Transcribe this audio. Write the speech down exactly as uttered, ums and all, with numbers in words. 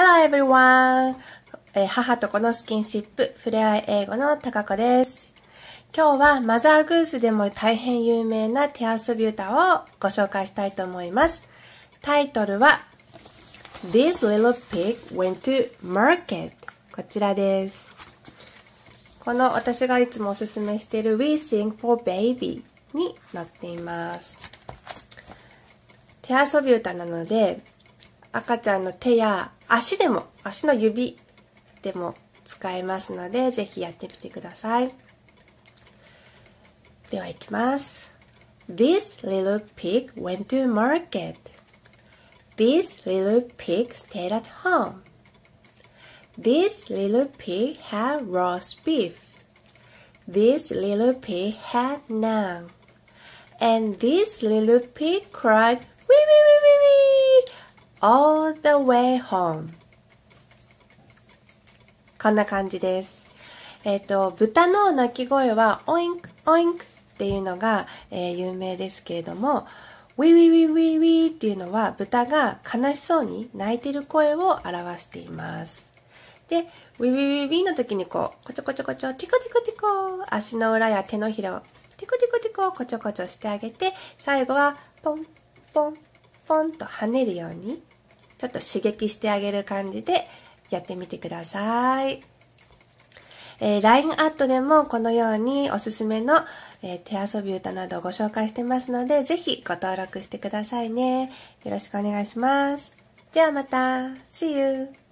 Hello everyone! えー母と子のスキンシップ、ふれあい英語のたかこです。今日はマザーグースでも大変有名な手遊び歌をご紹介したいと思います。タイトルは This little pig went to market こちらです。この私がいつもおすすめしている We Sing for Baby になっています。手遊び歌なので赤ちゃんの手や足でも、足の指でも使えますので、ぜひやってみてください。では行きます。This little pig went to market. This little pig stayed at home. This little pig had roast beef. This little pig had none. And this little pig cried, wee wee wee wee wee, all the way home. こんな感じです。えっと、豚の鳴き声は、オインク、オインクっていうのが、えー、有名ですけれども、ウィウィウィウィウィっていうのは、豚が悲しそうに泣いている声を表しています。で、ウィウィウィウィの時にこう、コチョコチョコチョ、ティコティコティコ、足の裏や手のひらをティコティコティコ、コチョコチョしてあげて、最後は、ポン、ポン、ポンと跳ねるように、ちょっと刺激してあげる感じでやってみてください。えー、ライン アットでもこのようにおすすめの、えー、手遊び歌などをご紹介してますので、ぜひご登録してくださいね。よろしくお願いします。ではまた。See you!